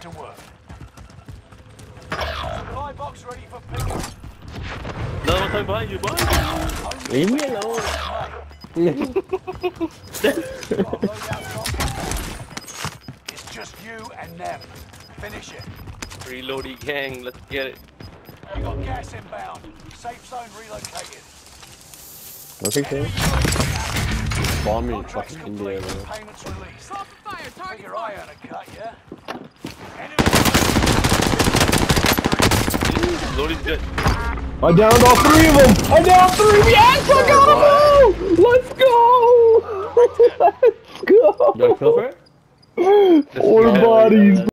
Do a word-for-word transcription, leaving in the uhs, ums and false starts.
To work. Supply box ready for pickup. No one time behind you, boy. Leave me alone. It's just you and them. Finish it. Reloading gang, let's get it. You got gas inbound. Safe zone relocated. Okay, so. Bomb me in fucking India, bro. Payments released. Call for fire. Target Figure I earn a cut, yeah? Loading's good. I downed all three of them! I downed three! Yes! I got them all! Let's go! Let's go! You got a kill for it? Four bodies,